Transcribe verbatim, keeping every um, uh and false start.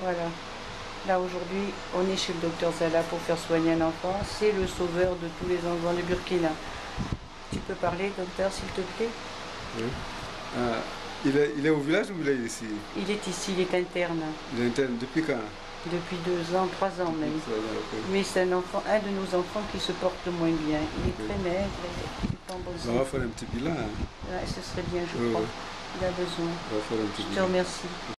Voilà. Là aujourd'hui, on est chez le docteur Zala pour faire soigner un enfant. C'est le sauveur de tous les enfants du Burkina. Tu peux parler, docteur, s'il te plaît? Oui. Ah, il, est, il est au village ou il est ici? Il est ici, il est interne. Il est interne depuis quand? Depuis deux ans, trois ans même. Ça, okay. Mais c'est un enfant, un de nos enfants qui se porte moins bien. Il est Okay. très maigre, il n'est pas en bonne santé. On va faire un petit bilan. Hein. Ouais, ce serait bien, je Oui, crois. oui. Il a besoin. On va faire un petit Je te bilan. remercie.